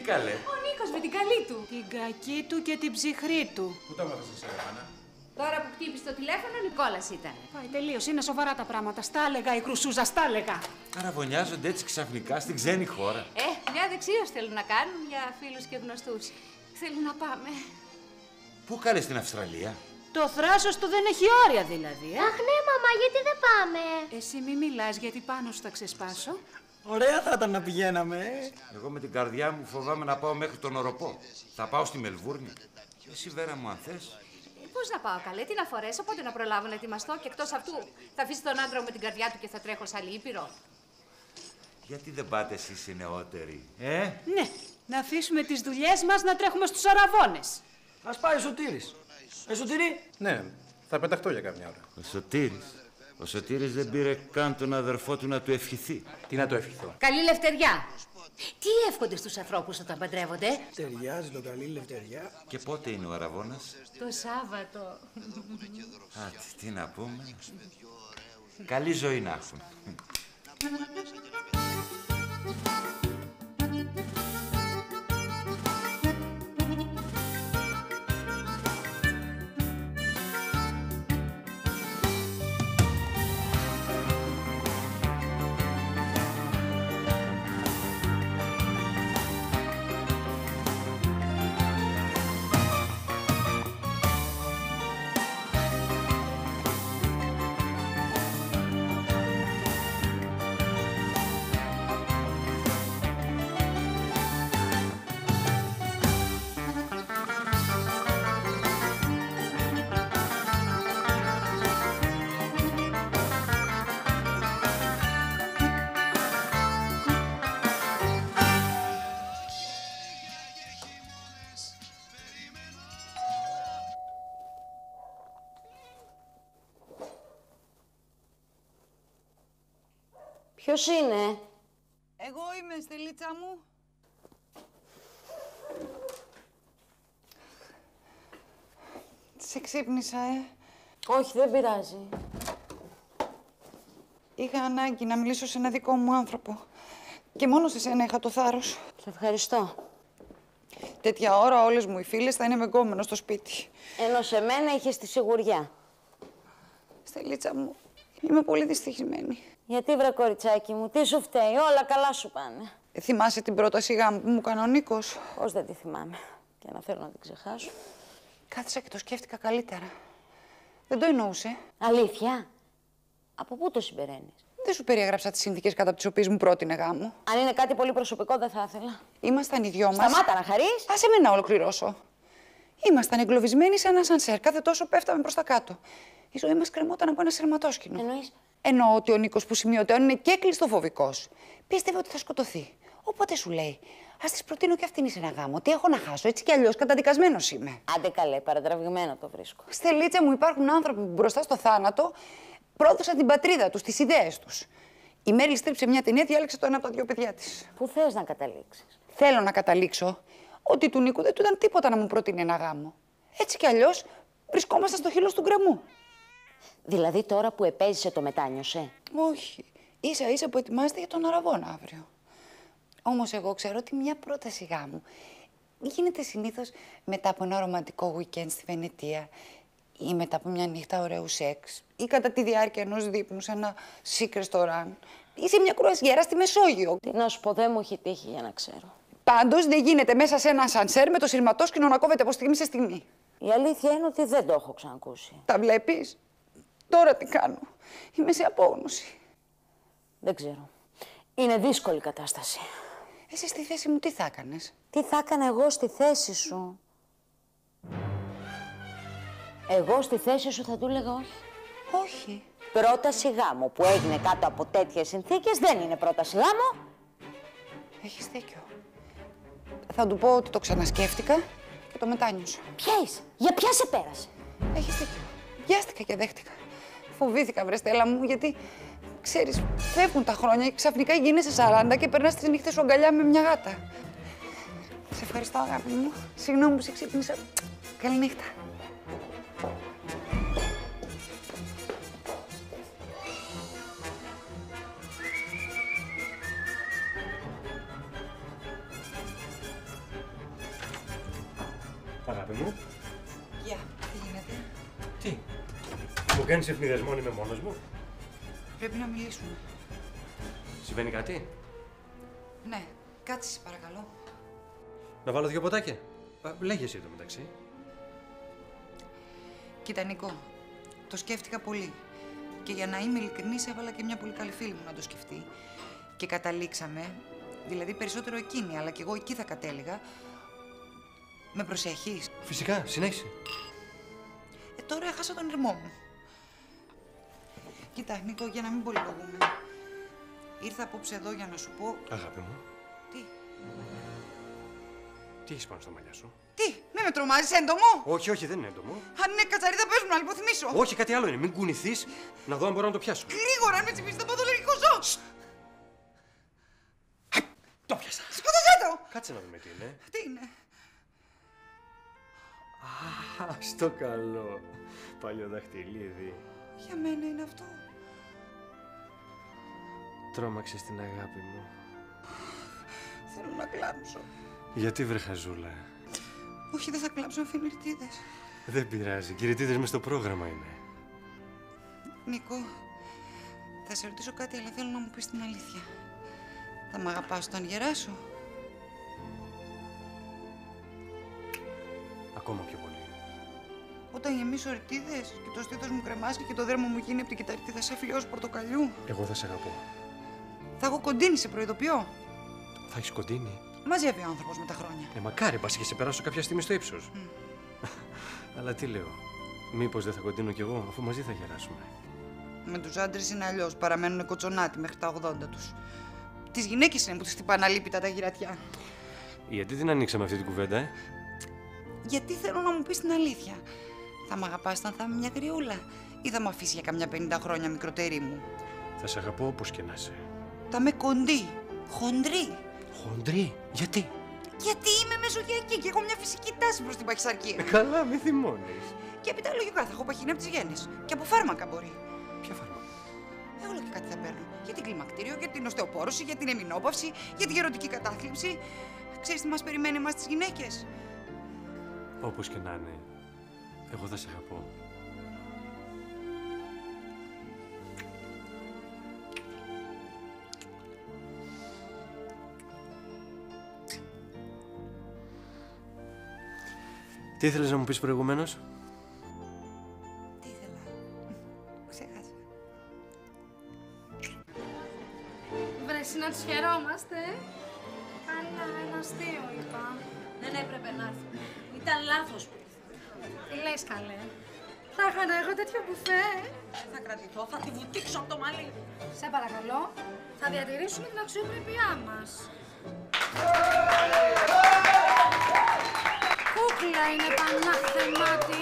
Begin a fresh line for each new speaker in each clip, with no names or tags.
καλέ.
Ο Νίκος με την καλή του.
Την κακή του και την ψυχρή του.
Πού τα μάθες εσύ, Ρωμάνα?
Τώρα που χτύπησε το τηλέφωνο, ο Νικόλας ήταν.
Πάει τελείως, είναι σοβαρά τα πράγματα. Στα έλεγα η Κρουσούζα, στα έλεγα.
Καραβωνιάζονται έτσι ξαφνικά στην ξένη χώρα.
Μια δεξίωση θέλουν να κάνουν για φίλους και γνωστούς. Θέλουν να πάμε.
Πού καλέ, στην Αυστραλία?
Το θράσος του δεν έχει όρια δηλαδή,
Αχ ναι, μαμά, γιατί δεν πάμε?
Εσύ μη μιλάς, γιατί πάνω σου θα ξεσπάσω.
Ωραία θα ήταν να πηγαίναμε.
Εγώ με την καρδιά μου φοβάμαι να πάω μέχρι τον Οροπό. Θα πάω στη Μελβούρνη. Εσύ, Βέρα μου, αν θες.
Πώς να πάω, καλέ, τι να φορέσω, πότε να προλάβω να ετοιμαστώ και εκτός αυτού θα αφήσει τον άντρα μου με την καρδιά του και θα τρέχω σε άλλη ήπειρο.
Γιατί δεν πάτε εσείς οι νεότεροι,
Ναι, να αφήσουμε τις δουλειές μας να τρέχουμε στους αραβώνες.
Ας πάει ο Σωτήρης. Σωτήρη.
Ναι, θα πεταχτώ για καμιά ώρα.
Ο Σωτήρης δεν πήρε καν τον αδερφό του να του ευχηθεί.
Τι να το ευχηθώ.
Καλή λευτεριά. Τι εύχονται στους ανθρώπους όταν παντρεύονται?
Ταιριάζει το καλή λευτεριά.
Και πότε είναι ο Αραβώνας?
Το Σάββατο.
Τι να πούμε. Καλή ζωή να έχουν.
Ποιος είναι?
Εγώ είμαι, Στελίτσα μου. Σε ξύπνησα,
Όχι, δεν πειράζει.
Είχα ανάγκη να μιλήσω σε ένα δικό μου άνθρωπο. Και μόνο σε σένα είχα το θάρρος.
Σε ευχαριστώ.
Τέτοια ώρα όλες μου οι φίλες θα είναι με γκόμενο στο σπίτι.
Ενώ σε μένα είχες τη σιγουριά.
Στελίτσα μου, είμαι πολύ δυστυχισμένη.
Γιατί βρε κοριτσάκι μου, τι σου φταίει, όλα καλά σου πάνε.
Θυμάσαι την πρόταση γάμου που μου έκανε ο Νίκος?
Πώς δεν τη θυμάμαι. Και να θέλω να την ξεχάσω.
Κάθισα και το σκέφτηκα καλύτερα. Δεν το εννοούσε.
Αλήθεια. Από πού το συμπεραίνεις?
Δεν σου περιέγραψα τις συνθήκες κατά τις οποίες μου πρότεινε γάμο.
Αν είναι κάτι πολύ προσωπικό, δεν θα ήθελα.
Ήμασταν οι δυο μας.
Σταμάτα να χαρείς.
Άσε με να ολοκληρώσω. Ήμασταν εγκλωβισμένοι σε ένα σανσέρ. Κάθε τόσο πέφταμε προς τα κάτω. Η ζωή μας κρεμόταν από ένα σειρματόσκηνο.
Εννοείς?
Εννοώ ότι ο Νίκος που σημειωτέων είναι και κλειστοφοβικός. Πίστευε ότι θα σκοτωθεί. Οπότε σου λέει, ας της προτείνω και αυτήν σε ένα γάμο. Τι έχω να χάσω, έτσι κι αλλιώς καταδικασμένος είμαι.
Άντε καλέ, παρατραβηγμένο το βρίσκω.
Στελίτσα μου, υπάρχουν άνθρωποι που μπροστά στο θάνατο πρόδωσαν την πατρίδα τους, τις ιδέες τους. Η Μέριλ Στριπ σε μια ταινία διάλεξε το ένα από τα δύο παιδιά της.
Πού θες να καταλήξεις?
Θέλω να καταλήξω ότι του Νίκου δεν του ήταν τίποτα να μου προτείνει ένα γάμο. Έτσι κι αλλιώς βρισκόμασταν στο χείλος του γκρεμού.
Δηλαδή τώρα που επέζησε το μετάνιωσε?
Όχι. Ίσα ίσα που ετοιμάζεται για τον Αραβώνα αύριο. Όμως εγώ ξέρω ότι μια πρόταση γάμου γίνεται συνήθως μετά από ένα ρομαντικό weekend στη Βενετία ή μετά από μια νύχτα ωραίου σεξ ή κατά τη διάρκεια ενός δείπνου σε ένα chic ρεστοράν ή σε μια κρουαζιέρα στη Μεσόγειο.
Τι να σου πω, δεν μου έχει τύχει για να ξέρω.
Πάντως δεν γίνεται μέσα σε ένα σανσέρ με το σειρματόσκηνο να κόβεται από στιγμή σε στιγμή.
Η αλήθεια είναι ότι δεν το έχω ξανακούσει.
Τα βλέπεις? Τώρα τι κάνω? Είμαι σε απόγνωση.
Δεν ξέρω. Είναι δύσκολη η κατάσταση.
Εσύ στη θέση μου τι θα έκανες?
Τι θα έκανα εγώ στη θέση σου? Εγώ στη θέση σου θα του έλεγα όχι.
Όχι.
Πρόταση γάμου που έγινε κάτω από τέτοιες συνθήκες δεν είναι πρόταση γάμου.
Έχεις δίκιο. Θα του πω ότι το ξανασκέφτηκα και το μετάνιωσα.
Ποια είσαι? Για ποια σε πέρασε?
Έχεις δίκιο. Βιάστηκα και δέχτηκα. Φοβήθηκα, βρε Στέλλα μου, γιατί ξέρεις, φεύγουν τα χρόνια και ξαφνικά γίνεσαι 40 και περνάς τις νύχτες σου αγκαλιά με μια γάτα. Σε ευχαριστώ, αγάπη μου. Συγγνώμη που σε ξύπνησα. Καληνύχτα.
αγάπη μου.
Γεια, τι γίνεται?
Τι, μου κάνεις ευνηδιασμό αν είμαι μόνος μου?
Πρέπει να μιλήσουμε.
Συμβαίνει κάτι?
Ναι, κάτσε σε παρακαλώ.
Να βάλω 2 ποτάκια? Λέγε εσύ εδώ μεταξύ.
Κοίτα, Νίκο, το σκέφτηκα πολύ. Και για να είμαι ειλικρινής, έβαλα και μια πολύ καλή φίλη μου να το σκεφτεί. Και καταλήξαμε, δηλαδή περισσότερο εκείνη, αλλά και εγώ εκεί θα κατέληγα. Με προσέχεις?
Φυσικά, συνέχισε.
Τώρα έχασα τον ηρμό μου. Κοίτα, Νίκο, για να μην πολυλογούμε. Ήρθα απόψε εδώ για να σου πω...
Αγάπη μου.
Τι?
Τι έχεις πάνω στα μαλλιά σου?
Τι, μη με τρομάζεις, έντομο!
Όχι, όχι, δεν είναι έντομο.
Αν είναι κατσαρίδα, πες μου να λιποθυμίσω.
Όχι, κάτι άλλο είναι. Μην κουνηθείς, να δω αν μπορώ να το πιάσω.
Γρήγορα, αν με τσιμπήσεις το παθολογικό ζώο!
Το πιάσα.
Σκότωσέ το!
Κάτσε να δούμε τι είναι.
Τι είναι?
Α, στο καλό. Παλιό δαχτυλίδι.
Για μένα είναι αυτό.
Τρόμαξες την αγάπη μου.
Θέλω να κλάψω.
Γιατί βρε χαζούλα?
Όχι, δεν θα κλάψω, αφήνω ρητίδες.
Δεν πειράζει. Και οι ρητίδες μες στο πρόγραμμα είναι.
Νίκο, θα σε ρωτήσω κάτι, αλλά θέλω να μου πεις την αλήθεια. Θα μ' αγαπάς όταν γεράσω?
Ακόμα πιο πολύ.
Όταν γεμίσω ρητίδες και το στήθος μου κρεμάσει και το δέρμα μου γίνει από την κυταρίτιδα σαν φιλιός πορτοκαλιού.
Εγώ θα σε αγαπώ.
Θα έχω κοντίνει, σε προειδοποιώ.
Θα έχεις κοντίνει?
Μαζεύει ο άνθρωπος με τα χρόνια.
Μακάρι, πας και σε περάσω κάποια στιγμή στο ύψος. Αλλά τι λέω, μήπως δεν θα κοντίνω κι εγώ, αφού μαζί θα γεράσουμε.
Με τους άντρες είναι αλλιώς, παραμένουν κοτσονάτοι μέχρι τα 80 τους. Τις γυναίκες είναι που τις χτυπάνε αλίπητα τα γυρατιά.
Γιατί την ανοίξαμε αυτή την κουβέντα,
Γιατί θέλω να μου πεις την αλήθεια. Θα μ' αγαπάς όταν θα είμαι μια γριούλα ή θα μ' αφήσει για καμιά 50 χρόνια μικρότερη μου?
Θα σε αγαπώ όπως και να είσαι.
Θα με κοντή, χοντρή.
Χοντρή, γιατί?
Γιατί είμαι μεσογειακή και έχω μια φυσική τάση προς την παχυσαρκία.
Καλά, μη θυμώνεις.
Και έπειτα λογικά θα έχω παχυνεί από τις γέννες. Και από φάρμακα μπορεί.
Ποια φάρμακα?
Όλο και κάτι θα παίρνω. Για την κλιμακτήριο, για την οστεοπόρωση, για την εμεινόπαυση, για την γεροντική κατάθλιψη. Ξέρεις τι μας περιμένει εμάς τις γυναίκες?
Όπως και να είναι, εγώ θα σε αγαπώ. Τι ήθελες να μου πεις προηγουμένως?
Τι ήθελα? Ξέχασα.
Βρε, να τους χαιρόμαστε. Αλλά ένα αστείο είπα. Δεν έπρεπε να έρθουν. Ήταν λάθος που ήρθαν. Τι λες, καλέ? Θα είχα εγώ τέτοιο μπουφέ.
Θα κρατηθώ, θα τη βουτήξω από το μαλλί.
Σε παρακαλώ, θα διατηρήσουμε την αξιοπρέπειά μας. Κούκλα είναι πανάθεμάτη.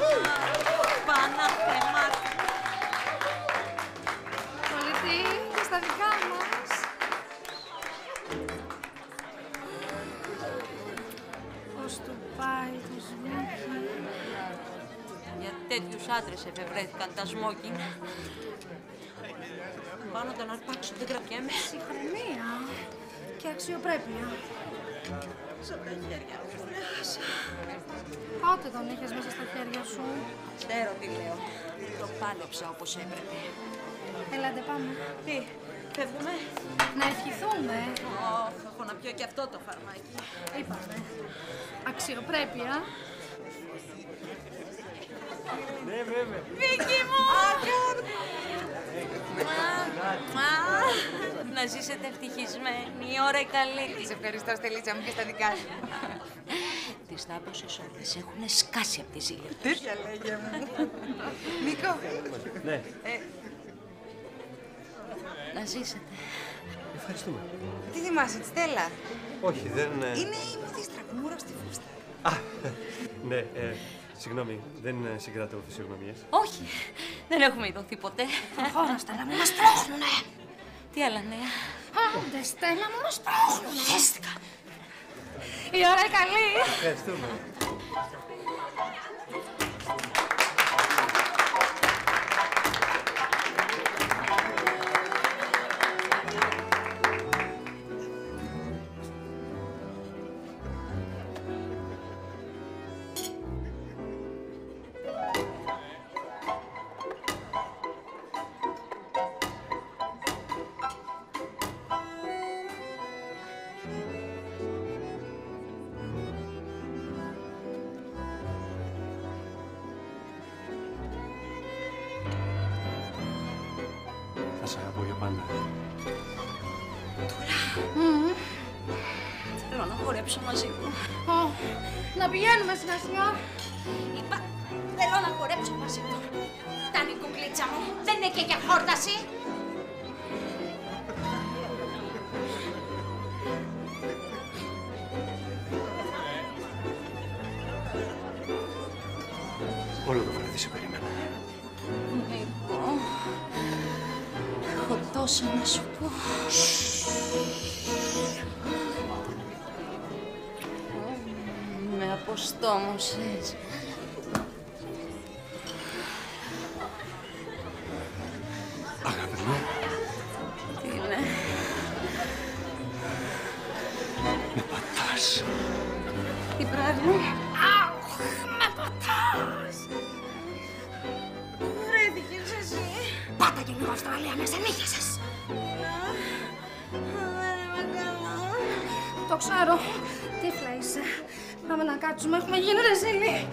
Πανάθεμάτη.
Πολιτή και στα δικά μας. Πώς του πάει το σμόκι?
Για τέτοιους άντρες εφευρέθηκαν τα σμόκινγκ. Πάνω τον αρπάξω, δεν κρατιέμαι.
Ψυχραιμία και αξιοπρέπεια.
Σαν τα χέρια μου φρέασα.
Πότε τον είχες μέσα στα χέρια σου?
Ξέρω τι λέω. Το πάλεψα όπως έπρεπε.
Έλατε πάμε.
Τι, φεύγουμε?
Να ευχηθούμε.
Έχω να πιω και αυτό το φαρμάκι.
Είπαμε. Αξιοπρέπεια.
Ναι, βέβαια.
Βίκυ μου! Να ζήσετε ευτυχισμένοι, η ώρα καλή.
Σε ευχαριστώ, Στελίτσα μου, και στα δικά σου.
Τις τάπωσες ώρες έχουν σκάσει από τη ζήλια.
Τέτοια λέγε μου. Νίκο.
Ναι.
Να ζήσετε.
Ευχαριστούμε.
Τι θυμάσαι, τη Στέλλα?
Όχι, δεν...
Είναι η μοδίστρα που μου στη φούστα.
Α, ναι, συγγνώμη, δεν συγκρατώ φυσιογνωμίες.
Όχι, δεν έχουμε ειδωθεί ποτέ.
Προχώρα, Στέλλα μου, μας πρόχνουνε.
Τι άλλα νέα?
Άντε, Στέλλα μου, μας πρόχνουνε.
Χαίστηκα.
Η ώρα είναι καλή.
Ευχαριστούμε. Θα σ' αγαπώ για πάντα.
Θέλω να χορέψω μαζί του.
Να πηγαίνουμε σιγά σιγά.
Είπα, θέλω να χορέψω μαζί του. Φτάνει η κουκλίτσα μου, δεν είναι και για χόρταση.
Όλο το βράδυ σε περίμενα.
Νίκο, έχω τόσα να σου πω. Με αποστόμωσες.
Αγάπη μου.
Τι είναι?
Με πατάς.
Τι πράγμα?
Αουχ, με πατάς. Βρέθηκες εσύ. Πάτα και λίγο Αυστραλία μέσα, νύχιασες.
Δεν είμαι καλά.
Το ξέρω. Τύφλα είσαι. Πάμε να κάτσουμε, έχουμε γίνει ρεζίλοι.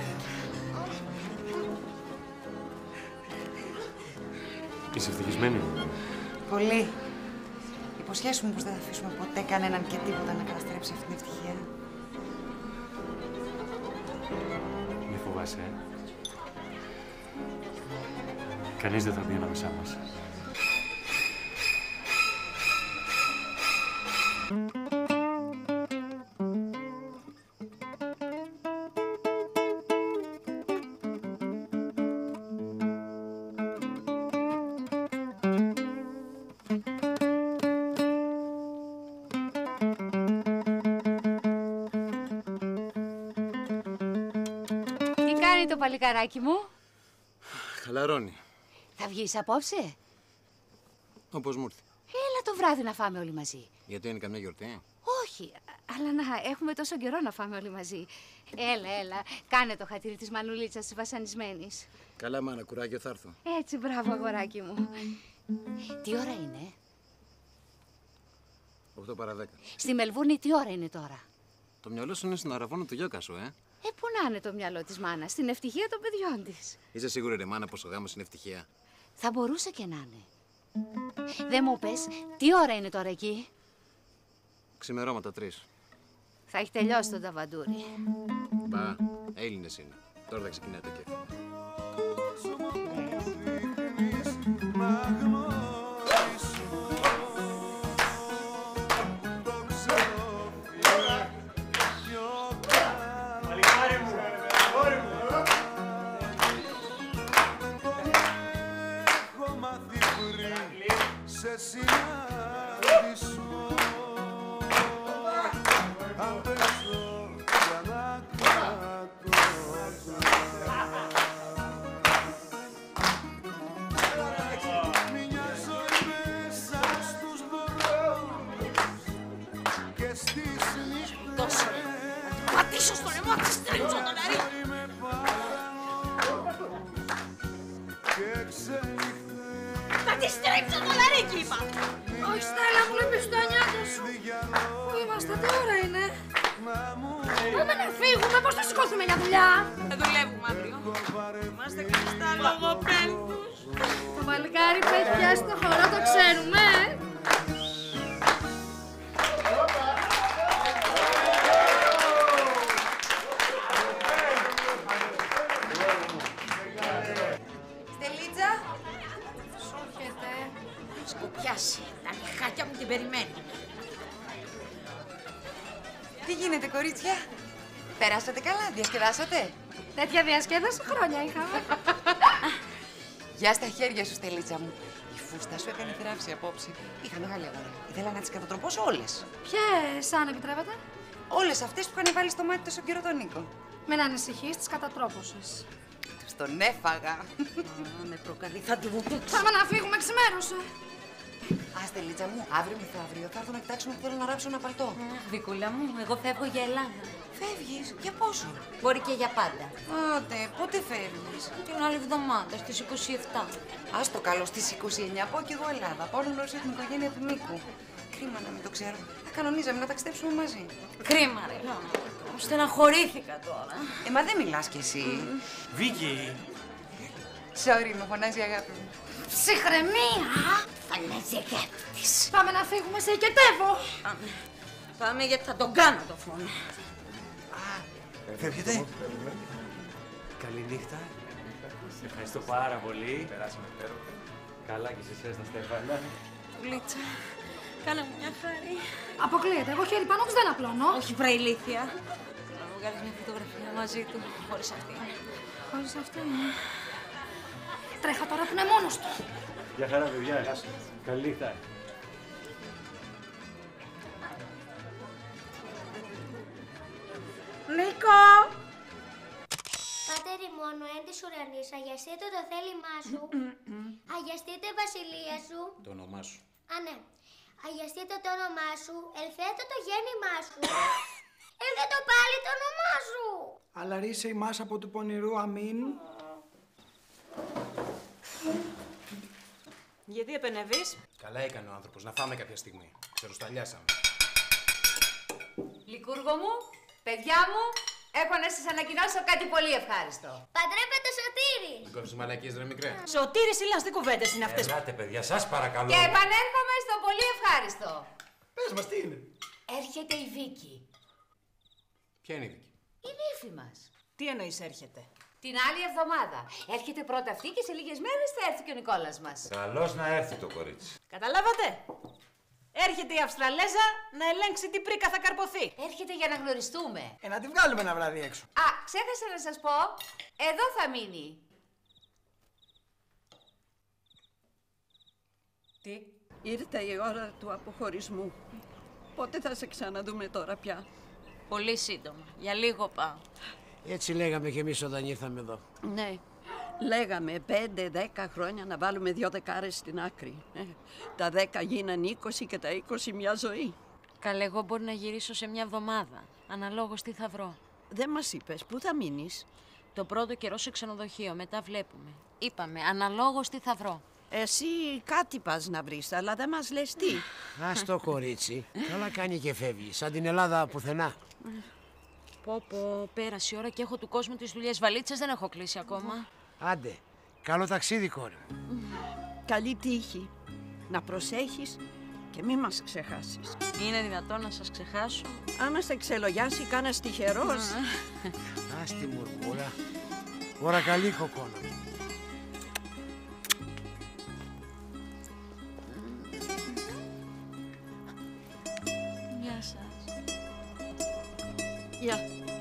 Είσαι ευτυχισμένη?
Πολύ. Υποσχέσου μου πως δεν θα αφήσουμε ποτέ κανέναν και τίποτα να καταστρέψει αυτή την ευτυχία.
Μη φοβάσαι, Κανείς δεν θα μπει ανάμεσά μας.
Τι κάνει το παλικαράκι μου?
Χαλαρώνει.
Θα βγεις απόψε?
Όπως μου ήρθε.
Έλα το βράδυ να φάμε όλοι μαζί.
Γιατί είναι καμιά γιορτή?
Όχι, αλλά να έχουμε τόσο καιρό να φάμε όλοι μαζί. Έλα, κάνε το χατήρι της μανουλίτσας της βασανισμένης.
Καλά, μάνα, κουράγιο, θα έρθω.
Έτσι, μπράβο, αγοράκι μου. Τι ώρα είναι?
8 παρά 10.
Στη Μελβούρνη τι ώρα είναι τώρα?
Το μυαλό σου είναι στην αραβόνα του Γιώκα σου,
Πού να είναι το μυαλό της μάνας, στην ευτυχία των παιδιών της.
Είσαι σίγουρη, ρε μάνα, πως ο γάμος είναι ευτυχία?
Θα μπορούσε και να είναι. Δεν μου πες, τι ώρα είναι τώρα εκεί?
Ξημερώματα 3.
Θα έχει τελειώσει το ταβαντούρι.
Μπα, Έλληνες είναι. Τώρα θα ξεκινάει το κέφι.
Πατήσω στο λαιμό, θα στρίψω το λαρί. Θα τη στρίψω το λαρίκι, είπα.
Όχι, Στέλλα, μου λείπεις τα νιάτα σου. Πού είμαστε, τι ώρα είναι? Πάμε να φύγουμε, πώς θα σηκώθουμε για δουλειά?
Θα δουλεύουμε αύριο. Είμαστε κλειστά λογοπαίδους.
Το παλικάρι που έχει πιάσει το χορό το ξέρουμε,
Στελίτσα!
Σου έρχεται.
Σκοπιάσει. Τα νυχάκια μου την περιμένουν.
Τι γίνεται, κορίτσια? Περάσατε καλά, διασκεδάσατε?
Τέτοια διασκέδαση χρόνια είχαμε.
Γεια στα χέρια σου, Στελίτσα μου. Η φούστα σου έκανε θράψη απόψε. Είχα μεγάλη αγορά. Ήθελα να τις κατατροπώσω όλες.
Ποιες, αν επιτρέπετε?
Όλες αυτές που είχαν βάλει στο μάτι τόσο καιρό τον Νίκο.
Μην ανησυχείς, τις κατατρόπωσες.
Τους τον έφαγα.
Με προκαλεί, θα τη βουτήξω.
Πάμε να φύγουμε, ξημέρωσε.
Α, Στελίτσα μου, αύριο μεθαύριο θα έρθω να κοιτάξουμε που θέλω να ράψω ένα παλτό.
Βικούλα μου, εγώ φεύγω για Ελλάδα.
Φεύγεις? Για πόσο?
Μπορεί και για πάντα.
Άντε, πότε φεύγεις?
Την άλλη εβδομάδα, στις 27.
Ας το καλό, στις 29 πάω κι εγώ Ελλάδα. Πάω να γνωρίσω την οικογένεια του Νίκου. Κρίμα να μην το ξέρω. Θα κανονίζαμε να ταξιδέψουμε μαζί.
Κρίμα, ρε. Στεναχωρήθηκα τώρα.
Μα δεν μιλάς κι εσύ.
Βίκυ!
Sorry, με φωνάζει η αγάπη μου.
Ψυχραιμία!
Καλαζεκέπτης.
Πάμε να φύγουμε, σε οικετεύω.
Πάμε γιατί θα τον κάνω το φόνο.
Φεύγετε.
Καληνύχτα. Σε ευχαριστώ πάρα πολύ. Περάσαμε υπέροχα. Καλά και σε εσένα, Στέφανα.
Πουλίτσα, κάνε μου μια χάρη.
Αποκλείεται. Εγώ χέρι πάνω όμως δεν απλώνω.
Όχι, βρε ηλίθεια. Να μου βγάλεις μια φωτογραφία μαζί του, χωρίς αυτή.
Χωρίς αυτή. Τρέχα τώρα που είναι μόνος του.
Γεια χαρά, παιδιά. Καληνύχτα.
Νίκο!
Πάτερ ημώνου εν της ουρανής, αγιαστείτε το θέλημά σου. Αγιαστείτε βασιλεία σου.
Το όνομά σου.
Α, ναι. Αγιαστείτε το όνομά σου, ελθέτω το γέννημά σου. Έλθετο πάλι το όνομά σου.
Αλαρίσε ημάς από του πονηρού, αμήν.
Γιατί επενεύεις?
Καλά έκανε ο άνθρωπος να φάμε κάποια στιγμή. Ξεροσταλιάσαμε.
Λικούργο μου, παιδιά μου, έχω να σας ανακοινώσω κάτι πολύ ευχάριστο.
Παντρέπετε Σωτήρη.
Μην κόψεις μαλακίες, ρε μικρέ.
Σωτήρης, Ηλίας, τι κουβέντες είναι αυτές.
Ελάτε, παιδιά, σας παρακαλώ.
Και επανέρχομαι στο πολύ ευχάριστο.
Πες μας, τι είναι.
Έρχεται η Βίκη,
Ποια είναι η Βίκη?
η νύφη μας.
Τι εννοείς έρχεται?
Την άλλη εβδομάδα. Έρχεται πρώτα αυτή και σε λίγες μέρες θα έρθει και ο Νικόλας μας.
Καλώς να έρθει το κορίτσι.
Καταλάβατε? Έρχεται η Αυστραλέζα να ελέγξει τι πρίκα θα καρποθεί.
Έρχεται για να γνωριστούμε.
Να τη βγάλουμε ένα βράδυ έξω.
Α, ξέχασα να σας πω, εδώ θα μείνει.
Τι, ήρθε η ώρα του αποχωρισμού. Πότε θα σε ξαναδούμε τώρα πια?
Πολύ σύντομα. Για λίγο πάω.
Έτσι λέγαμε κι εμείς όταν ήρθαμε εδώ.
Ναι, λέγαμε 5-10 χρόνια να βάλουμε 2 δεκάρες στην άκρη. Τα 10 γίναν 20 και τα 20 μια ζωή.
Καλέ, εγώ μπορεί να γυρίσω σε μια εβδομάδα. Αναλόγως τι θα βρω.
Δεν μας είπες, πού θα μείνεις?
Το πρώτο καιρό σε ξενοδοχείο, μετά βλέπουμε. Είπαμε, αναλόγως τι θα βρω.
Εσύ κάτι πας να βρεις, αλλά δεν μας λες τι.
Ας το κορίτσι. Καλά κάνει και φεύγει. Σαν την Ελλάδα πουθενά.
Πω, πέρασε η ώρα και έχω του κόσμου τις δουλειές. Βαλίτσες δεν έχω κλείσει ακόμα.
Άντε. Καλό ταξίδι, κόρη.
Καλή τύχη. Να προσέχεις και μη μας ξεχάσεις.
Είναι δυνατόν να σας ξεχάσω?
Άμα σε ξελογιάσει κάνας τυχερός.
Ας τη μουρμούρα. Ώρα καλή, κοκόνα.
Γεια σας.
Γεια.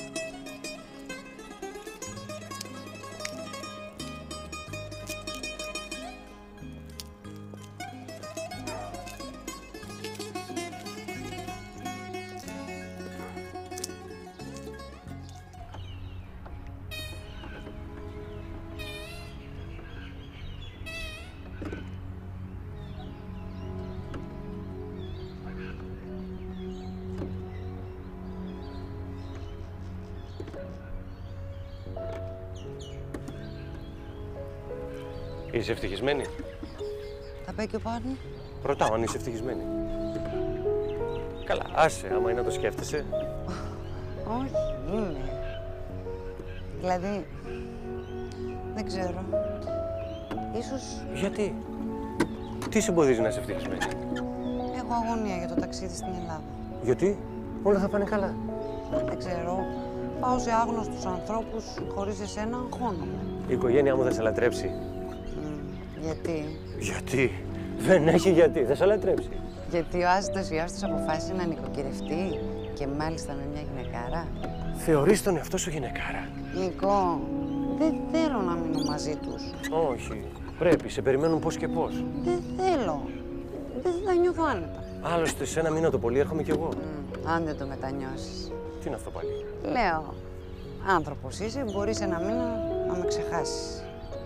Είσαι ευτυχισμένη?
Θα πάει και ο Πάρνη.
Ρωτάω αν είσαι ευτυχισμένη. Καλά, άσε, άμα είναι να το σκέφτεσαι.
Όχι, είμαι. Δηλαδή, δεν ξέρω. Ίσως
Γιατί? Τι σε εμποδίζει να είσαι ευτυχισμένη?
έχω αγωνία για το ταξίδι στην Ελλάδα.
Γιατί? Όλα θα πάνε καλά.
Δεν ξέρω. Πάω σε άγνωστους ανθρώπους, χωρίς εσένα αγχώνομαι.
Η οικογένειά μου θα σε λατρέψει.
Γιατί?
Γιατί? Δεν έχει γιατί, θα σε λατρέψει.
Γιατί ο άζητος ιός τους αποφάσισε να νοικοκυρευτεί και μάλιστα με μια γυναικάρα.
Θεωρείς τον εαυτό σου γυναικάρα?
Νικό, δεν θέλω να μείνω μαζί τους.
Όχι. Πρέπει, σε περιμένουν πώς και πώς.
Δεν θέλω. Δεν θα νιώθω άνετα.
Άλλωστε, σε ένα μήνα το πολύ έρχομαι κι εγώ.
Αν δεν το μετανιώσεις.
Τι είναι αυτό πάλι?
Λέω, άνθρωπος είσαι, μπορείς ένα μήνα να με ξεχάσεις.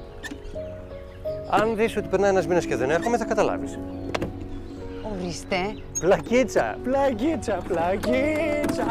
Αν δεις ότι περνάει ένας μήνας και δεν έρχομαι, θα καταλάβεις.
Ορίστε.
Πλακίτσα, πλακίτσα, πλακίτσα.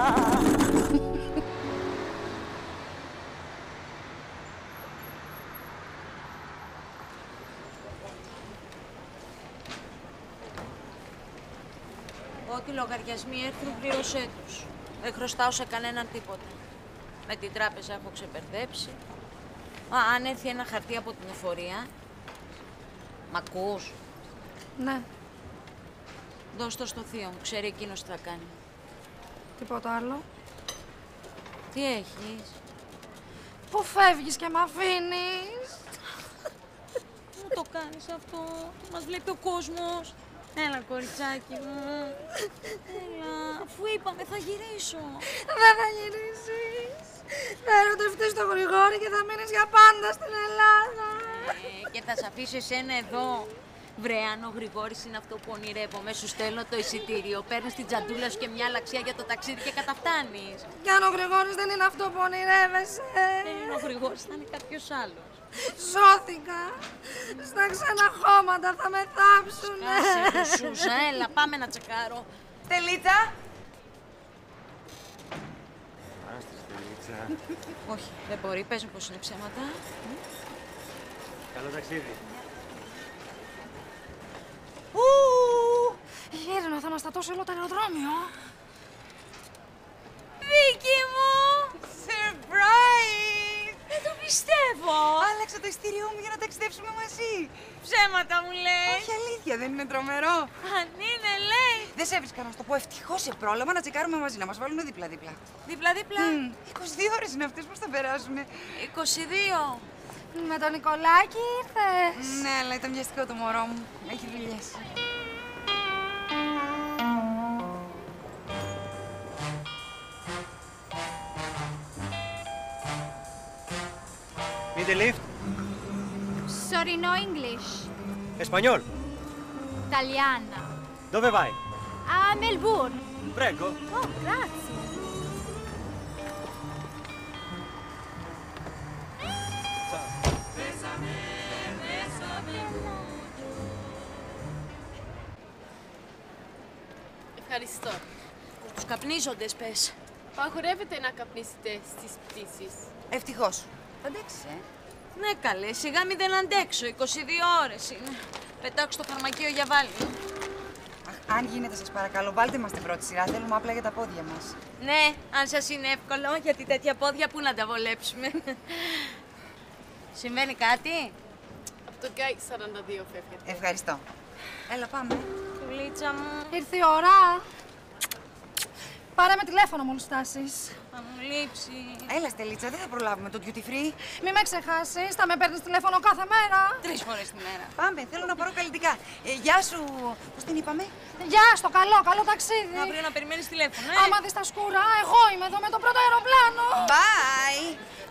Ό,τι λογαριασμοί έρθουν, πλήρωσέ τους. Δεν χρωστάω σε κανέναν τίποτα. Με την τράπεζα έχω ξεπερδέψει. Αν έρθει ένα χαρτί από την εφορία. Μ' ακούς?
Ναι.
Δώσ' το στο θείο μου, ξέρει εκείνος τι θα κάνει.
Τίποτα άλλο.
Τι έχεις?
Πού φεύγεις και μ' αφήνεις?
Μου το κάνεις αυτό, μας βλέπει ο κόσμος. Έλα, κοριτσάκι μου. Έλα, αφού είπαμε θα γυρίσω.
Δεν θα γυρίσεις. Θα ερωτευτείς τον Γρηγόρη και θα μείνεις για πάντα στην Ελλάδα.
Και θα σ' αφήσω εσένα εδώ. Βρε, αν ο Γρηγόρης είναι αυτό που ονειρεύομαι, σου στέλνω το εισιτήριο, παίρνεις την τζαντούλα σου και μια αλλαξία για το ταξίδι και καταφτάνεις.
Κι αν ο Γρηγόρης δεν είναι αυτό που ονειρεύεσαι.
Ο Γρηγόρης θα είναι κάποιος άλλος.
Σώθηκα. Στα ξένα χώματα θα με θάψουνε.
Κάσε, Σούζα, έλα, πάμε να τσεκάρω.
Στελίτσα.
Άστη, Στελίτσα.
Όχι, δεν μπορεί, πες μου πως είναι ψέματα.
Καλό ταξίδι.
Γέρνο, θα αναστατώσει όλο το αεροδρόμιο.
Βίκυ μου!
Surprise!
Δεν το πιστεύω!
Άλλαξα το ειστήριό μου για να ταξιδέψουμε μαζί.
Ψέματα μου λες!
Όχι, αλήθεια, δεν είναι τρομερό?
Αν είναι, λέει!
Δεν σε έβρισκα να σου το πω. Ευτυχώς σε πρόλαβα να τσεκάρουμε μαζί, να μας βάλουν δίπλα-δίπλα.
Δίπλα-δίπλα!
22 ώρες είναι αυτές, πώς θα περάσουνε?
22!
Με τον Νικολάκη ήρθες?
Ναι, αλλά ήταν βιαστικό το μωρό μου. Έχει δουλειές.
Need a lift?
Sorry, no English.
Español.
Italiana.
Dove vai?
A Melbourne.
Prego.
Oh, grazie.
Ευχαριστώ.
Τους καπνίζοντες, πες.
Παγορεύεται να καπνίσετε στις πτήσεις.
Ευτυχώς. Θα αντέξεις,
Ναι, καλέ, σιγά μην δεν αντέξω. 22 ώρες είναι. Πετάξω το φαρμακείο για βάλει.
Αν γίνεται, σας παρακαλώ, βάλτε μας την πρώτη σειρά. Θέλουμε απλά για τα πόδια μας.
Ναι, αν σας είναι εύκολο, γιατί τέτοια πόδια πού να τα βολέψουμε. Συμβαίνει κάτι?
Από το γκάι 42 φεύγετε.
Ευχαριστώ. Έλα, πάμε.
Πουλίτσα μου.
Ήρθε η ώρα. Πάρε με τηλέφωνο μόλις φτάσεις.
Θα μου λείψει.
Έλα, Στελίτσα, δεν θα προλάβουμε το duty free.
Μη με ξεχάσεις, θα με παίρνεις τηλέφωνο κάθε μέρα.
3 φορές τη μέρα.
Πάμε, θέλω να πάρω καλλιτικά. Γεια σου. Πώς την είπαμε?
Γεια στο καλό ταξίδι.
Αύριο να περιμένεις τηλέφωνο,
Άμα δεις τα σκούρα, εγώ είμαι εδώ με το πρώτο αεροπλάνο.
Bye.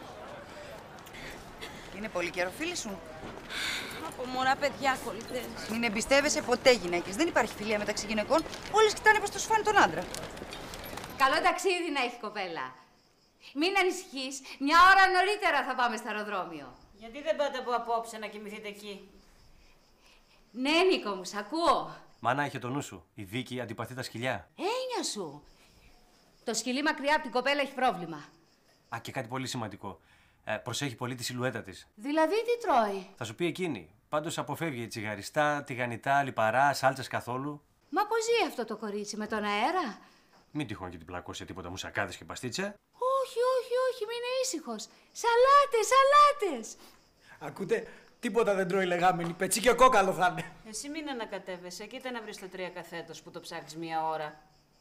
Είναι πολύ καιρό, φίλη σου?
Από μωρά παιδιά κολλητές.
Μην εμπιστεύεσαι ποτέ γυναίκες. Δεν υπάρχει φιλία μεταξύ γυναικών. Όλες κοιτάνε πως τους φάνει τον άντρα.
Καλό ταξίδι να έχει, κοπέλα. Μην ανησυχείς, μια ώρα νωρίτερα θα πάμε στο αεροδρόμιο.
Γιατί δεν πάτε από απόψε να κοιμηθείτε εκεί?
Ναι, Νίκο μου, σ' ακούω.
Μάνα, είχε το νου σου. Η Βίκη αντιπαθεί τα σκυλιά.
Έννοια σου. Το σκυλί μακριά από την κοπέλα έχει πρόβλημα.
Α, και κάτι πολύ σημαντικό. Προσέχει πολύ τη σιλουέτα της.
Δηλαδή τι τρώει?
Θα σου πει εκείνη. Πάντως αποφεύγει τσιγαριστά, τηγανιτά, λιπαρά, σάλτσες καθόλου.
Μα πώς ζει αυτό το κορίτσι, με τον αέρα?
Μην τυχόν και την πλακώσει σε τίποτα μουσακάδες και παστίτσα.
Όχι, μην είναι ήσυχος. Σαλάτες.
Ακούτε, τίποτα δεν τρώει λεγάμενη. Πετσί και κόκαλο θα είναι.
Εσύ μην ανακατεύεσαι. Κοίτα να βρεις το 3 καθέτος που το ψάχνεις 1 ώρα.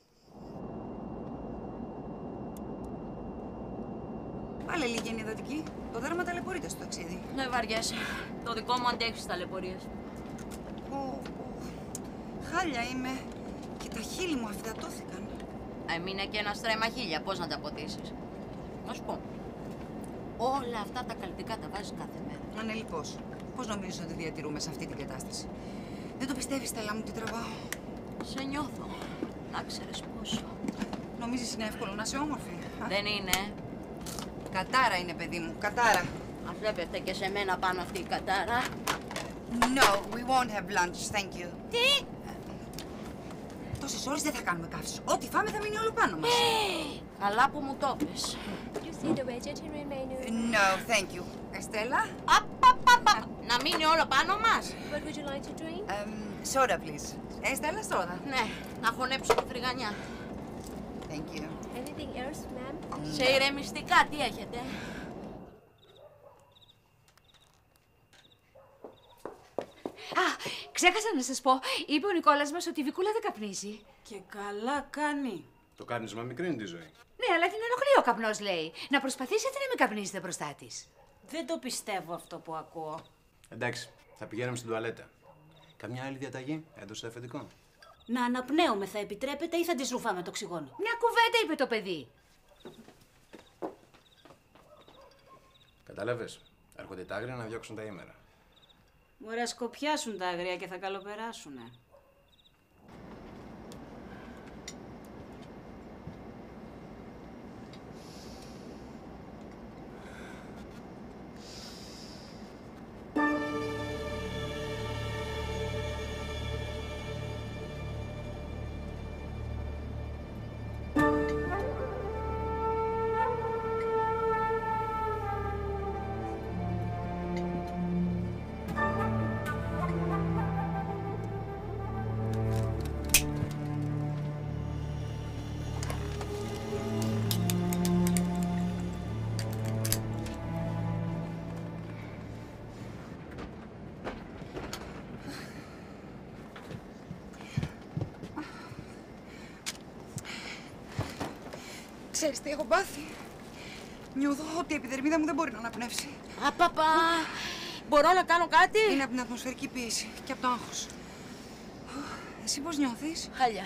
Πάλε λίγη ενυδατική. Το δέρμα ταλαιπωρείται στο ταξίδι.
Ναι, βαριέσαι. Το δικό μου αντέχει στις ταλαιπωρίες.
Χάλια είμαι. Και τα χείλη μου αφυδατώθηκαν.
Έμεινε και ένα στρέμμα χίλια. Πώς να τα ποτίσεις? Να σου πω. Όλα αυτά τα καλλιτικά τα βάζεις κάθε μέρα.
Ανελιπώς. Πώς νομίζεις ότι διατηρούμε σε αυτή την κατάσταση? Δεν το πιστεύεις, Στέλλα μου, τι τραβάω?
Σε νιώθω. Να ξέρεις πόσο.
Νομίζεις είναι εύκολο να είσαι όμορφη?
Δεν είναι.
Κατάρα είναι, παιδί μου, κατάρα.
Αν βλέπετε και σε μένα πάνω αυτή η κατάρα.
No, we won't have lunch, thank you.
Τι?
Τόσες ώρες δεν θα κάνουμε καύση. Ό,τι φάμε θα μείνει όλο πάνω μας.
Καλά που μου το πες.
No, thank you. Εστέλα.
Να μείνει όλο πάνω μας.
What would you like to drink?
Soda, please. Εστέλα, soda.
Ναι, να χωνέψω τη φρυγανιά.
Thank you.
Anything else, ma'am?
Σε ηρεμιστικά τι έχετε?
Α, Ξέχασα να σας πω, είπε ο Νικόλας μας ότι η Βικούλα δεν καπνίζει.
Και καλά κάνει.
Το κάπνισμα μικρύνει τη ζωή.
Ναι, αλλά την ενοχλεί ο καπνός, λέει. Να προσπαθήσετε να μην καπνίζετε μπροστά της.
Δεν το πιστεύω αυτό που ακούω.
Εντάξει, θα πηγαίνουμε στην τουαλέτα. Καμιά άλλη διαταγή, έδωσε το αφεντικό.
Να αναπνέουμε θα επιτρέπετε ή θα της ρουφάμε το οξυγόνο?
Μια κουβέντα είπε το παιδί.
Κατάλαβες, έρχονται τα άγρια να διώξουν τα ήμερα.
Μωρέ, σκοπιάσουν τα αγρία και θα καλοπεράσουνε.
Ξέρεις τι έχω πάθει? Νιώθω ότι η επιδερμίδα μου δεν μπορεί να αναπνεύσει.
Απαπα! Μπορώ να κάνω κάτι?
Είναι από την ατμοσφαιρική πίεση και από το άγχος. Εσύ πώς νιώθεις?
Χάλια.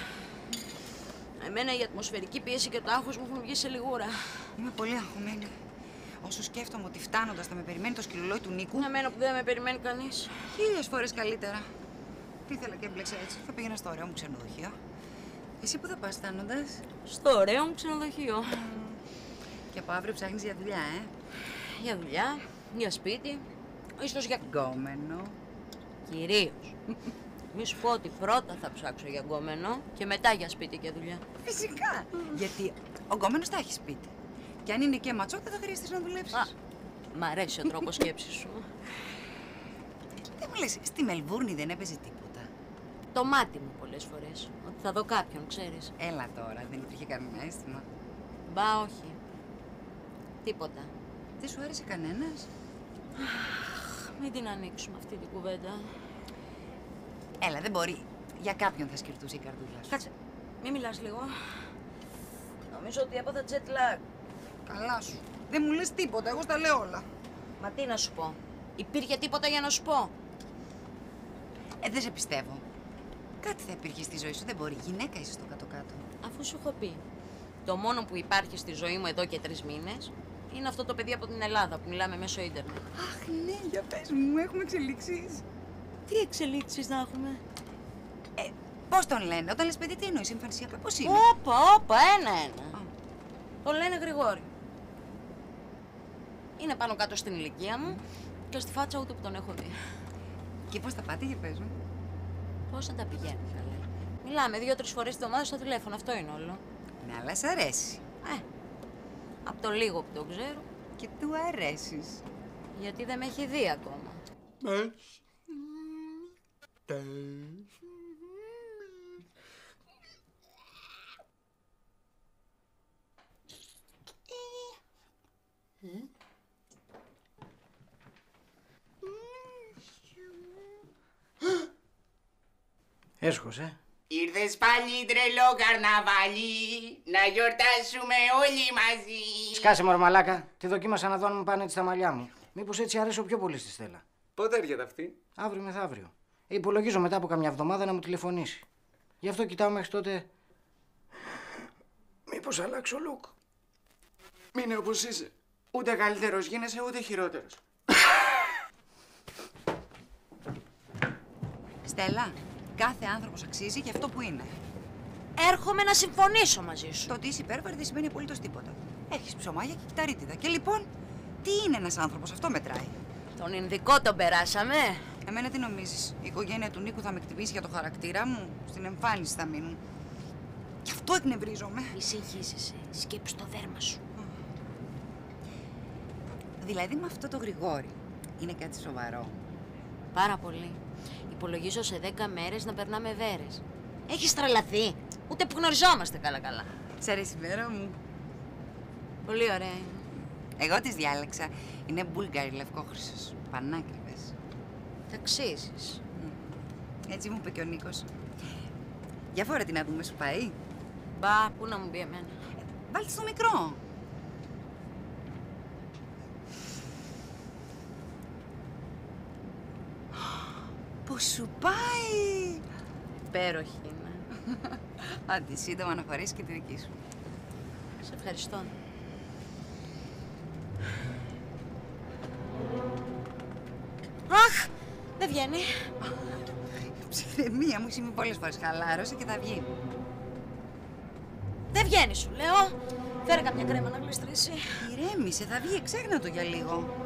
Εμένα η ατμοσφαιρική πίεση και το άγχος μου έχουν βγει σε λιγούρα.
Είμαι πολύ αγχωμένη. Όσο σκέφτομαι ότι φτάνοντας θα με περιμένει το σκυλολόι του Νίκου.
Εμένα που δεν με περιμένει κανείς.
1000 φορές καλύτερα. Τι ήθελα και έμπλεξα έτσι. Θα πήγαινα στο ωραίο μου ξενοδοχείο. Εσύ που θα πας φτάνοντας?
Στο ωραίο μου ξενοδοχείο.
Και από αύριο ψάχνεις για δουλειά,
Για δουλειά, για σπίτι, ίσως για
γκόμενο.
Κυρίως. Μη σου πω ότι πρώτα θα ψάξω για γκόμενο και μετά για σπίτι και δουλειά.
Φυσικά. Γιατί ο γκόμενος θα έχει σπίτι. Και αν είναι και ματσό, δεν θα χρειαστείς να δουλέψεις.
Μ' αρέσει ο τρόπος σκέψης σου.
Δεν μου λες, στη Μελβούρνη δεν έπαιζε τίποτα?
Το μάτι μου πολλές φορές. Ότι θα δω κάποιον, ξέρεις.
Έλα τώρα, δεν υπήρχε κανένα αίσθημα?
Μπα, όχι. Τίποτα.
Δεν σου άρεσε κανένας?
Μην την ανοίξουμε αυτή την κουβέντα.
Έλα, δεν μπορεί. Για κάποιον θα σκυρτούσε η καρδούλα σου.
Κάτσε, μη μιλάς λίγο. Νομίζω ότι έπαθα jet lag.
Καλά σου. Δεν μου λες τίποτα, εγώ στα λέω όλα.
Μα τι να σου πω. Υπήρχε τίποτα για να σου πω.
Δεν σε πιστεύω. Κάτι θα υπήρχε στη ζωή σου, δεν μπορεί. Γυναίκα είσαι στο κάτω-κάτω.
Αφού σου έχω πει. Το μόνο που υπάρχει στη ζωή μου εδώ και 3 μήνες είναι αυτό το παιδί από την Ελλάδα που μιλάμε μέσω ίντερνετ.
Αχ, ναι, για πες μου, έχουμε εξελίξεις.
Τι εξελίξεις να έχουμε?
Πώς τον λένε, όταν λες παιδί, τι εννοείς, εμφανισιακά, πώς είναι?
Όπα, ένα-ένα. Τον λένε Γρηγόρη. Είναι πάνω κάτω στην ηλικία μου και στη φάτσα ούτε που τον έχω δει.
Και πώς τα πάτε, για πες μου?
Πώς να τα πηγαίνει, καλέ. Μιλάμε 2-3 φορές την εβδομάδα στο τηλέφωνο, αυτό είναι όλο.
Ναι, αλλά σ' αρέσει.
Από το λίγο που το ξέρω.
Και του αρέσεις.
Γιατί δεν με έχει δει ακόμα.
Έσχος,
Ήρθες πάλι τρελό καρναβάλι, να γιορτάσουμε όλοι μαζί.
Σκάσε μωρέ μαλάκα, τη δοκίμασα να δω αν μου πάνε έτσι τα μαλλιά μου. Μήπως έτσι αρέσω πιο πολύ στη Στέλλα.
Πότε έρχεται αυτή?
Αύριο μεθαύριο. Υπολογίζω μετά από καμιά εβδομάδα να μου τηλεφωνήσει. Γι' αυτό κοιτάω μέχρι τότε.
Μήπως αλλάξω look? Μείνε όπως είσαι. Ούτε καλύτερος γίνεσαι, ούτε χειρότερος.
Στέλλα, κάθε άνθρωπος αξίζει για αυτό που είναι.
Έρχομαι να συμφωνήσω μαζί σου.
Το ότι είσαι υπέρβαρη δεν σημαίνει απολύτως τίποτα. Έχεις ψωμάγια και κυταρίτιδα. Και λοιπόν, τι είναι ένας άνθρωπος, αυτό μετράει.
Τον Ινδικό τον περάσαμε.
Εμένα τι νομίζεις, η οικογένεια του Νίκου θα με χτυπήσει για το χαρακτήρα μου? Στην εμφάνιση θα μείνουν. Γι' αυτό εκνευρίζομαι.
Μη συγχύζεσαι. Σκέψου το δέρμα σου.
Δηλαδή με αυτό το Γρηγόρη είναι κάτι σοβαρό?
Πάρα πολύ. Υπολογίζω σε 10 μέρες να περνάμε βέρες. Έχεις τρελαθεί. Ούτε που γνωριζόμαστε καλά-καλά.
Σ' αρέσει η μέρα μου?
Πολύ ωραία είναι.
Εγώ τις διάλεξα. Είναι Μπούλγαροι λευκόχρυσος. Πανάκριβες.
Θα αξίζεις.
Έτσι μου είπε και ο Νίκος. Για φόρε τι να δούμε, σου πάει.
Μπα, πού να μου πει εμένα.
Βάλτε στο μικρό. Πώς σου πάει.
Υπέροχη είναι.
Άντε, σύντομα να φορέσεις και τη δική σου.
Σε ευχαριστώ. Αχ, δεν βγαίνει.
Ψυχραιμία μου, είμαι πολλές φορές. Χαλάρωσε και θα βγει.
Δεν βγαίνει, σου λέω. Φέρε καμιά κρέμα να γλιστρήσει.
Ηρέμησε, θα βγει, ξέχνα το για λίγο.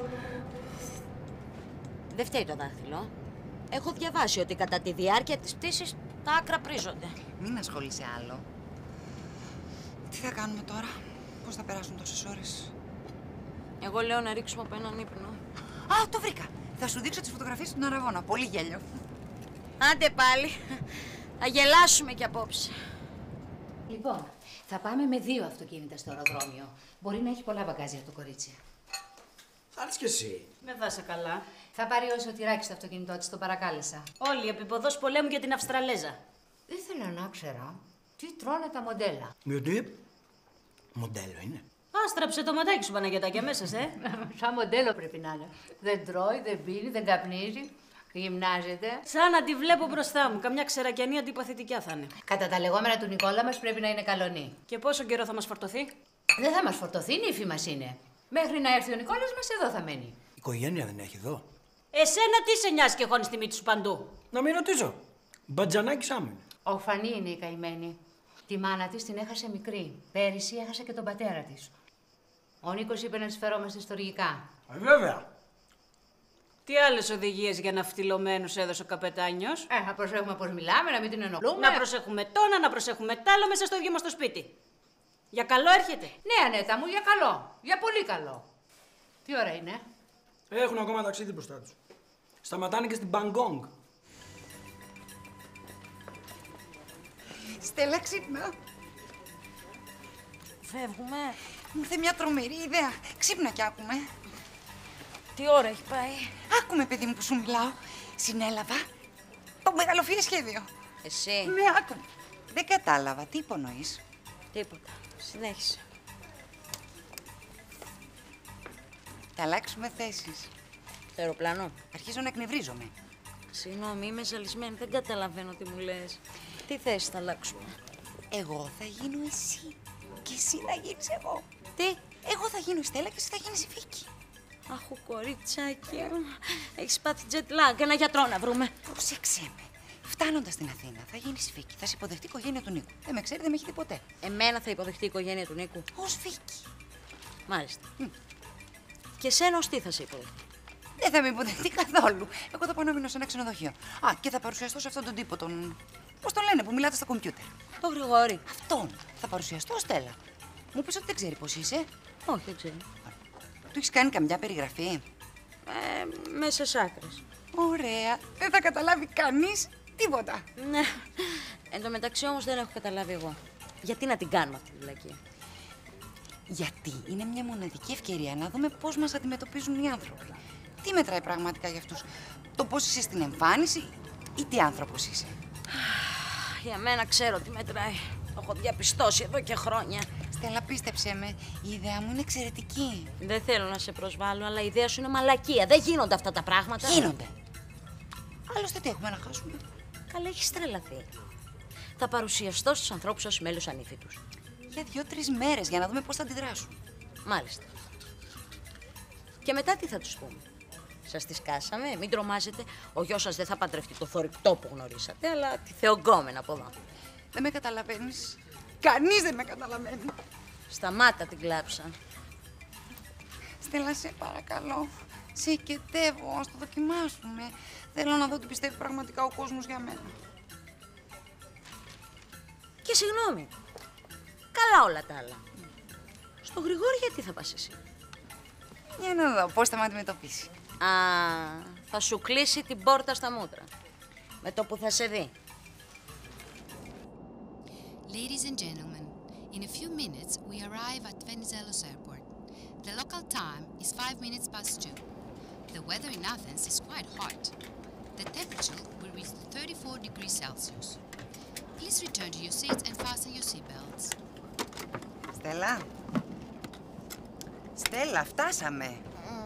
Δεν φταίει το δάχτυλο. Έχω διαβάσει ότι κατά τη διάρκεια της πτήσης τα άκρα πρίζονται.
Μην ασχολείσαι άλλο. Τι θα κάνουμε τώρα, πώς θα περάσουν τόσες ώρες.
Εγώ λέω να ρίξουμε από έναν ύπνο.
Α, το βρήκα. Θα σου δείξω τις φωτογραφίες του Αραβώνα. Πολύ γέλιο.
Άντε πάλι. Θα γελάσουμε κι απόψε.
Λοιπόν, θα πάμε με 2 αυτοκίνητα στο αεροδρόμιο. Μπορεί να έχει πολλά μπαγκάζια το κορίτσι.
Θα έρθεις κι εσύ.
Δεν θα είσαι καλά.
Θα πάρει όσο τυράκι στο αυτοκίνητό της, το παρακάλεσα.
Όλοι επίποδος πολέμου για την Αυστραλέζα.
Ήθελα να ξέρω τι τρώνε τα μοντέλα.
Γιατί μοντέλο είναι.
Άστραψε το ματάκι σου, Παναγιωτάκια, μέσα,
Σαν μοντέλο πρέπει να είναι. Δεν τρώει, δεν πίνει, δεν καπνίζει. Γυμνάζεται.
Σαν να τη βλέπω μπροστά μου. Καμιά ξερακιανή αντιπαθητικιά θα είναι.
Κατά τα λεγόμενα του Νικόλα μας πρέπει να είναι καλονή.
Και πόσο καιρό θα μας φορτωθεί?
Δεν θα μας φορτωθεί, νύφη μας είναι. Μέχρι να έρθει ο Νικόλας μας εδώ θα μένει.
Οικογένεια δεν έχει εδώ.
Εσένα τι σε νοιάζει και χώνεις τη μύτη σου παντού.
Να μην ρωτήσω. Μπατζανάκι σάμεν.
Ο Φανή είναι η καημένη. Τη μάνα της την έχασε μικρή. Πέρυσι έχασε και τον πατέρα της. Ο Νίκος είπε να τις φερόμαστε στοργικά.
Βέβαια.
Τι άλλες οδηγίες για ναυτιλωμένους έδωσε ο καπετάνιος?
Να προσέχουμε πώς μιλάμε, να μην την ενοχλούμε.
Να προσέχουμε τόνα, να προσέχουμε τ' άλλο μέσα στο ίδιο μας το σπίτι. Για καλό έρχεται.
Ναι, Ανέτα μου, για καλό. Για πολύ καλό. Τι ώρα είναι?
Έχουν ακόμα ταξίδι μπροστά τους. Σταματάνε και στην Μπαγκόγκ.
Στέλλα, ξύπνα.
Φεύγουμε.
Μου ήρθε μια τρομερή ιδέα. Ξύπνα κι άκουμε.
Τι ώρα έχει πάει?
Άκουμε, παιδί μου, που σου μιλάω. Συνέλαβα το μεγαλοφυές σχέδιο.
Εσύ?
Ναι, άκουμε. Δεν κατάλαβα. Τι υπονοείς?
Τίποτα. Συνέχισε.
Θα αλλάξουμε θέσεις.
Το αεροπλάνο.
Αρχίζω να εκνευρίζομαι.
Συγγνώμη, είμαι ζαλισμένη. Δεν καταλαβαίνω τι μου λες. Τι θέση θα αλλάξουμε?
Εγώ θα γίνω εσύ. Και εσύ να γίνεις εγώ.
Τι?
Εγώ θα γίνω η Στέλλα και εσύ θα γίνεις η Βίκη.
Αχ, κοριτσάκι μου. Έχεις πάθει jet lag. Ένα γιατρό να βρούμε.
Πρόσεξε με. Φτάνοντας στην Αθήνα, θα γίνεις η Βίκη. Θα σε υποδεχτεί η οικογένεια του Νίκου. Δεν με ξέρει, δεν με έχει δει ποτέ.
Εμένα θα υποδεχτεί η οικογένεια του Νίκου.
Ως Βίκη.
Μάλιστα. Και εσένα ως τι θα σε υποδεχτεί?
Δεν θα με υποδεχτεί καθόλου. Εγώ θα πάω να μείνω σε ένα ξενοδοχείο. Α, και θα παρουσιαστώ σε αυτόν τον τύπο, τον. Πώς τον λένε, που μιλάτε στα κομπιούτερ.
Το Γρηγόρη.
Αυτόν. Θα παρουσιαστώ, Στέλλα. Μου πεις ότι δεν ξέρει πώς είσαι.
Όχι, δεν ξέρει.
Του έχεις κάνει καμιά περιγραφή?
Μέσα σ' άκρες.
Ωραία. Δεν θα καταλάβει κανείς τίποτα.
Ναι. Εν τω μεταξύ όμως δεν έχω καταλάβει εγώ. Γιατί να την κάνουμε αυτή τη βλακεία?
Γιατί είναι μια μοναδική ευκαιρία να δούμε πώς μας αντιμετωπίζουν οι άνθρωποι. Τι μετράει πραγματικά για αυτούς? Το πώς είσαι στην εμφάνιση ή τι άνθρωπος είσαι?
Για μένα ξέρω τι μετράει. Το έχω διαπιστώσει εδώ και χρόνια.
Στέλλα, πίστεψέ με, η ιδέα μου είναι εξαιρετική.
Δεν θέλω να σε προσβάλλω, αλλά η ιδέα σου είναι μαλακία. Δεν γίνονται αυτά τα πράγματα.
Γίνονται. Άλλωστε τι έχουμε να χάσουμε?
Καλά, έχεις τρελαθεί. Θα παρουσιαστώ στους ανθρώπους ως μέλος ανήφητους.
Για 2-3 μέρες για να δούμε πώς θα αντιδράσουν.
Μάλιστα. Και μετά τι θα τους πούμε? Σας τις κάσαμε, μην τρομάζετε. Ο γιος σας δεν θα παντρευτεί το θωρηκτό που γνωρίσατε, αλλά τη θεογκόμενα από εδώ.
Δεν με καταλαβαίνεις. Κανείς δεν με καταλαβαίνει.
Σταμάτα την κλάψα.
Στέλλα, σε παρακαλώ. Σε οικετεύω, ας το δοκιμάσουμε. Θέλω να δω τι πιστεύει πραγματικά ο κόσμος για μένα.
Και συγγνώμη. Καλά όλα τα άλλα. Στο Γρηγόρη γιατί θα πας εσύ?
Για να δω πώς θα με αντιμετωπίσει.
Α, θα σου κλείσει την πόρτα στα μούτρα. Με το που θα σε δει.
Ladies and gentlemen, in a few minutes we arrive at Venizelos Airport. The local time is 5 minutes past 2. The weather in Athens is quite hot. the temperature will reach 34 degrees Celsius. Please return to your seats and fasten your seatbelts.
Στέλλα. Στέλλα, φτάσαμε.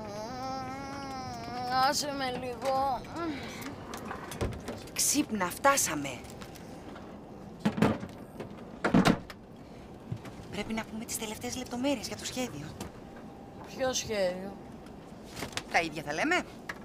Άσε με λίγο.
Ξύπνα, φτάσαμε. Πρέπει να πούμε τις τελευταίες λεπτομέρειες για το σχέδιο.
Ποιο σχέδιο?
Τα ίδια θα λέμε.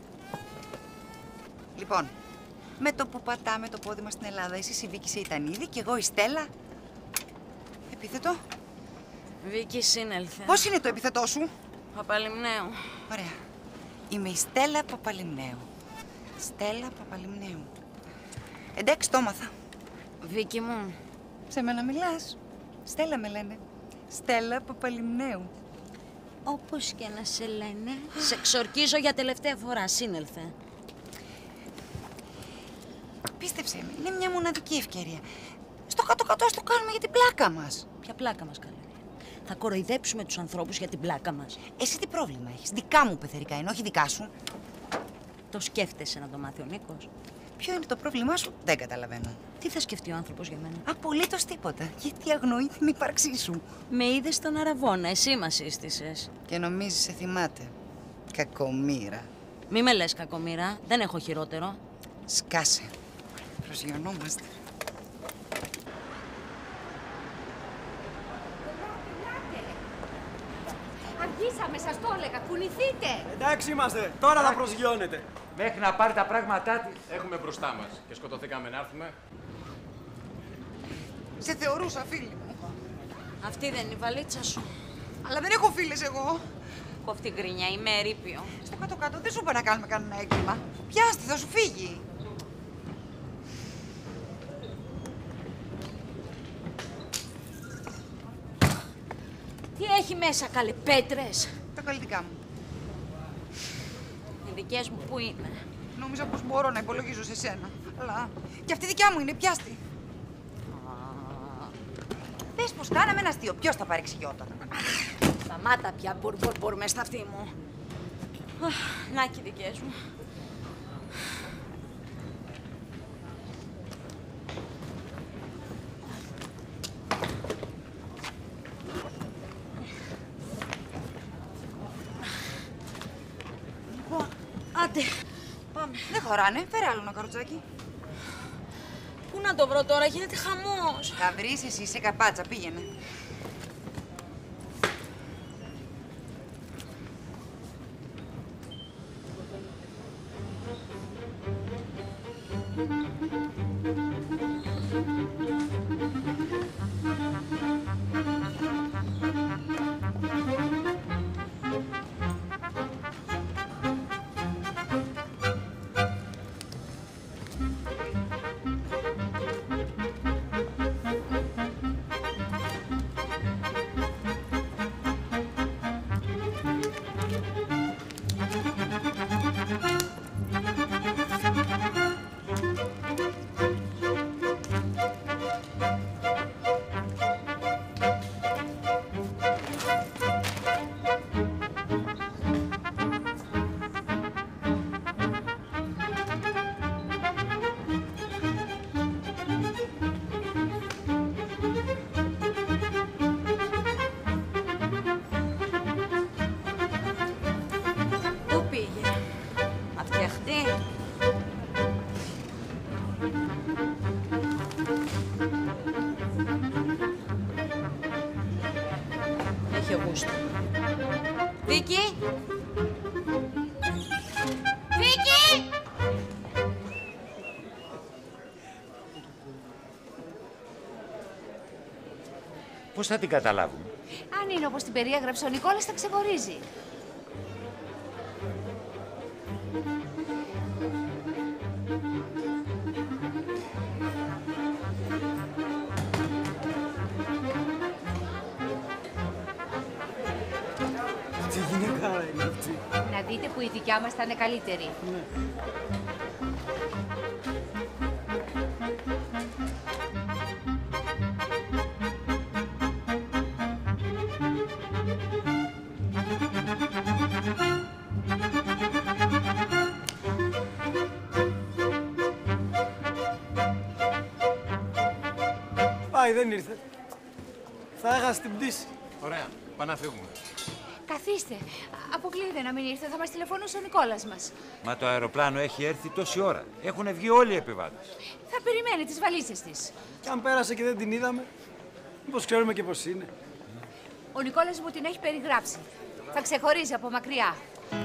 Λοιπόν, με το που πατάμε το πόδι μας στην Ελλάδα, εσύ η Βίκη σε Ιτανίδη και εγώ η Στέλλα. Επίθετο.
Βίκη σύνελθε.
Πώς είναι το επίθετό σου?
Παπαλιμνέου.
Ωραία. Είμαι η Στέλλα Παπαλιμνέου. Στέλλα Παπαλιμνέου. Εντάξει, το έμαθα.
Βίκη μου.
Σε μένα μιλάς. Στέλλα με λένε. Στέλλα Παπαλιμνέου.
Όπως και να σε λένε, σε ξορκίζω για τελευταία φορά. Σύνελθε.
Πίστεψε με, είναι μια μοναδική ευκαιρία. Στο κάτω-κάτω ας το κάνουμε για την πλάκα μας.
Ποια πλάκα μας, καλέ? Θα κοροϊδέψουμε τους ανθρώπους για την πλάκα μας.
Εσύ τι πρόβλημα έχεις? Δικά μου πεθερικά είναι, όχι δικά σου.
Το σκέφτεσαι να το μάθει ο Νίκος?
Ποιο είναι το πρόβλημά σου? Δεν καταλαβαίνω.
Τι θα σκεφτεί ο άνθρωπος για μένα?
Απολύτως τίποτα. Γιατί αγνοεί την ύπαρξή σου.
Με είδες στον Αραβώνα, εσύ μας σύστησες.
Και νομίζεις σε θυμάται. Κακομοίρα.
Μη με λες κακομοίρα, δεν έχω χειρότερο.
Σκάσε. Προσγειωνόμαστε.
Αργήσαμε, σας το έλεγα. Κουνηθείτε.
Εντάξει είμαστε. Τώρα θα προσγειώνετε.
Μέχρι να πάρει τα πράγματά της.
Έχουμε μπροστά μας και σκοτωθήκαμε να έρθουμε.
Σε θεωρούσα φίλη μου.
Αυτή δεν είναι η βαλίτσα σου?
Αλλά δεν έχω φίλες εγώ.
Κόφτη γκρινιά, είμαι ερείπιο.
Στο κάτω-κάτω δεν σου είπα να κάνουμε κανένα έγκλημα. Πιάστη, θα σου φύγει.
Τι έχει μέσα, καλέ, πέτρες?
Τα καλλιτικά μου.
Οι δικές μου πού είναι?
Νόμιζα πως μπορώ να υπολογίζω σε σένα. Αλλά και αυτή δικιά μου είναι, πιάστη. Πες πως κάναμε ένα αστείο. Ποιος θα παρεξηγιόταν?
Σταμάτα πια, μπουρ μες στα αυτή μου. Να και οι δικές μου. Άντε, πάμε.
Δεν χωράνε. Φέρε άλλο ένα καροτσάκι.
Πού να το βρω τώρα, γίνεται χαμός.
Θα βρεις εσύ σε καπάτσα, πήγαινε.
Έχει γούστο. Βίκη! Βίκη!
Πώς θα την καταλάβουμε?
Αν είναι όπως την περιέγραψε ο Νικόλας, θα ξεχωρίζει.
Τι γυναικάρα είναι αυτή.
Να δείτε που η δικιά μας θα είναι καλύτερη.
πάει, δεν ήρθε. Θα έχασε την πτήση.
Ωραία, πάμε να φύγουμε.
Καθίστε. Αποκλείεται να μην ήρθε. Θα μας τηλεφωνούσε ο Νικόλας μας.
Μα το αεροπλάνο έχει έρθει τόση ώρα. Έχουν βγει όλοι οι επιβάτες.
Θα περιμένει τις βαλίτσες της.
Και αν πέρασε και δεν την είδαμε, μήπως ξέρουμε και πώς είναι.
Ο Νικόλας μου την έχει περιγράψει. Θα ξεχωρίζει από μακριά.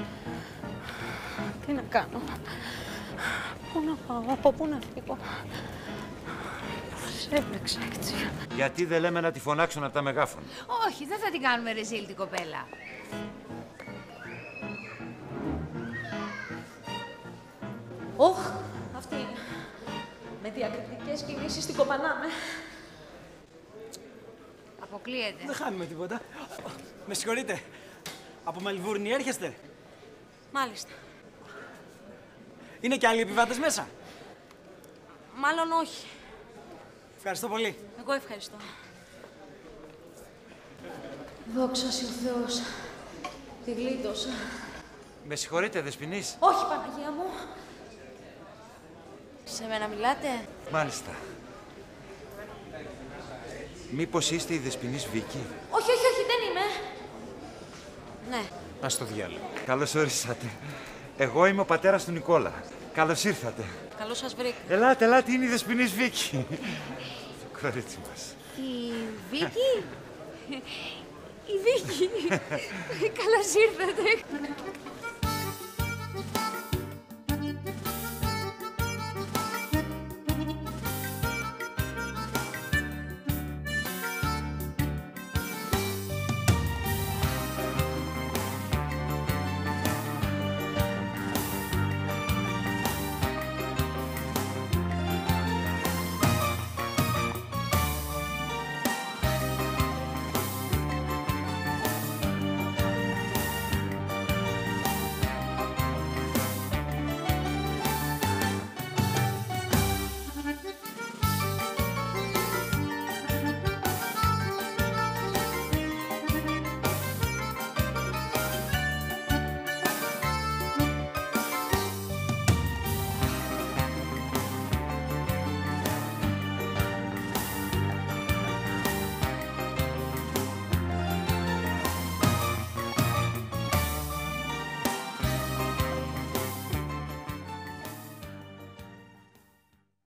Τι να κάνω. Πού να πάω, από πού να φύγω. Πώς έβλεξα έτσι.
Γιατί δεν λέμε να τη φωνάξουν από τα μεγάφωνα.
Όχι, δεν θα την κάνουμε ρεζίλ την κοπέλα.
Ωχ, αυτή είναι. Με διακριτικές κινήσεις την κοπανάμε.
Αποκλείεται.
Δεν χάνουμε τίποτα. Με συγχωρείτε. Από Μελβούρνη έρχεστε.
Μάλιστα.
Είναι και άλλοι επιβάτες μέσα.
Μάλλον όχι.
Ευχαριστώ πολύ.
Εγώ ευχαριστώ. Δόξα σοι ο Θεός. Τη γλίτωσα.
Με συγχωρείτε, Δεσποινής.
Όχι, Παναγία μου. Σε μένα μιλάτε.
Μάλιστα. Μήπως είστε η Δεσποινής Βίκη?
Όχι, όχι, όχι, δεν είμαι. Ναι.
Ας το διάλογο.
Καλώς ορίσατε. Εγώ είμαι ο πατέρας του Νικόλα. Καλώς ήρθατε.
Καλώς σας βρήκα.
Ελάτε, ελάτε, είναι η Δεσποινής Βίκη. Το κορίτσι μας.
Η Βίκη. Η Βίκη. Καλώς ήρθατε.